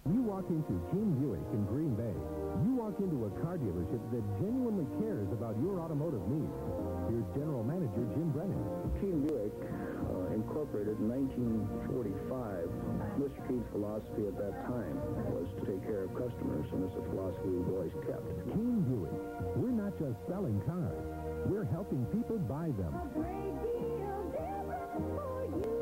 You walk into Cuene Buick in Green Bay. You walk into a car dealership that genuinely cares about your automotive needs. Here's General Manager Jim Brennan. Cuene Buick, incorporated in 1945. Mr. Keith's philosophy at that time was to take care of customers, and it's a philosophy we've always kept. Cuene Buick. We're not just selling cars. We're helping people buy them. A great deal different for you.